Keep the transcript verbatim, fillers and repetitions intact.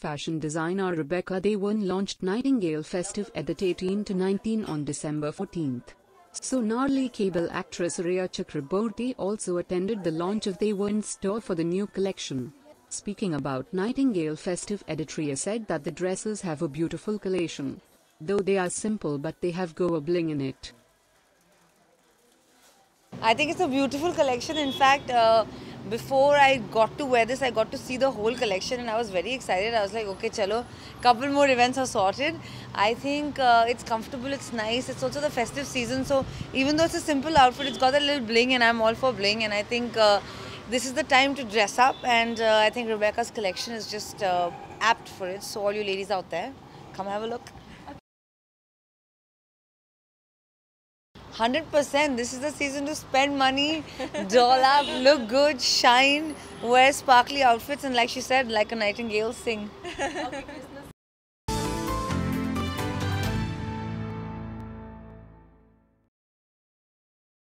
fashion designer Rebecca Dewan launched Nightingale Festive Edit eighteen to nineteen on December fourteenth. Sonali Cable actress Rhea Chakraborty also attended the launch of Dewan's store for the new collection. Speaking about Nightingale Festive Edit, Rhea said that the dresses have a beautiful collation. Though they are simple, but they have go a bling in it. I think it's a beautiful collection. In fact, uh, before I got to wear this, I got to see the whole collection and I was very excited. I was like, okay, chalo, couple more events are sorted. I think uh, it's comfortable, it's nice. It's also the festive season, so even though it's a simple outfit, it's got a little bling, and I'm all for bling. And I think uh, this is the time to dress up, and uh, I think Rebecca's collection is just uh, apt for it. So all you ladies out there, come have a look. one hundred percent. This is the season to spend money, doll up, look good, shine, wear sparkly outfits, and like she said, like a nightingale, sing. Okay,